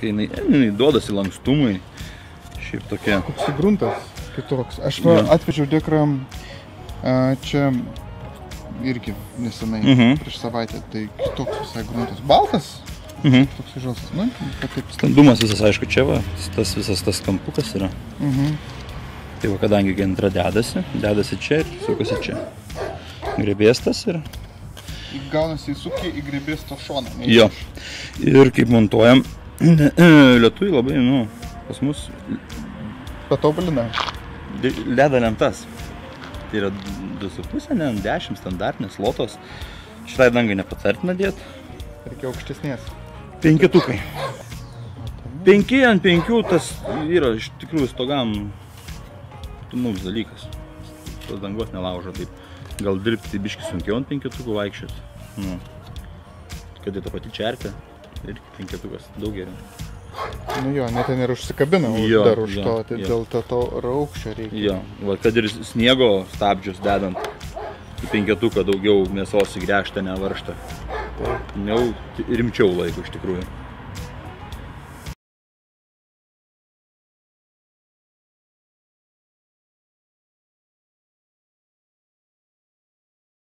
kai jinai duodasi lankstumui. Šiaip tokia. Koks gruntas kitoks. Aš atvežiau dekram čia irgi nesenai prieš savaitę. Tai kitoks visai gruntas. Baltas? Toks žalsas. Nu, Standumas visas, aišku, čia va. Visas tas kampukas yra. Tai va, kadangi gendra dedasi čia ir sukasi čia. Grebėstas ir... Gaunasi įsukį į grebėsto šoną. Jo. Ir kaip montuojam, lietuviai labai, pas mus... Patobulina. Ledo lentas. Tai yra 2,5, 10 standartinės lotos. Šitai dangai nepatartina dėti. Reikia aukštesnės. 5. 5 ant 5 tas yra iš tikrųjų stogam mums dalykas. Tos dangos nelaužo taip. Gal dirbti biškį sunkiau ant 5 vaikščioti. Kad tą pati čerpė, ir 5 daug geriau. Nu jo, net ten ir užsikabina dar už to, tai dėl to raukščio reikia. Jo, va, kad ir sniego stabdžius dedant į 5 daugiau mėsos į gręžtą, ne varžtą. Jau rimčiau laiko iš tikrųjų.